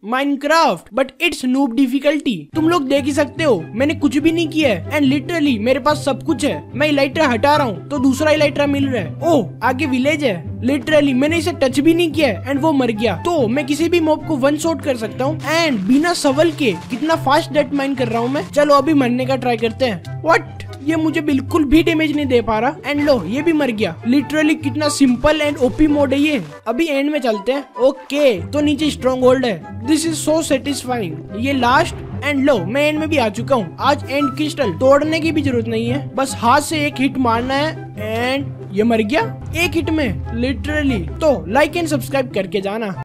Minecraft but it's noob difficulty. तुम लोग देख ही सकते हो मैंने कुछ भी नहीं किया है एंड लिटरली मेरे पास सब कुछ है। मैं इलाइट्रा हटा रहा हूँ तो दूसरा इलाइट्रा मिल रहा है। ओह आगे विलेज है। लिटरली मैंने इसे टच भी नहीं किया है एंड वो मर गया। तो मैं किसी भी मॉब को वन शॉट कर सकता हूँ एंड बिना सवल के कितना फास्ट डेट माइन कर रहा हूँ मैं। चलो अभी मरने का ट्राई करते हैं। व्हाट, ये मुझे बिल्कुल भी डैमेज नहीं दे पा रहा एंड लो ये भी मर गया। लिटरली कितना सिंपल एंड ओपी मोड है ये। अभी एंड में चलते हैं। ओके तो नीचे स्ट्रॉन्ग होल्ड है। This is so satisfying. ये लास्ट एंड लो मैं एंड में भी आ चुका हूँ। आज एंड क्रिस्टल तोड़ने की भी जरूरत नहीं है, बस हाथ से एक हिट मारना है एंड ये मर गया एक हिट में लिटरली। तो लाइक एंड सब्सक्राइब करके जाना।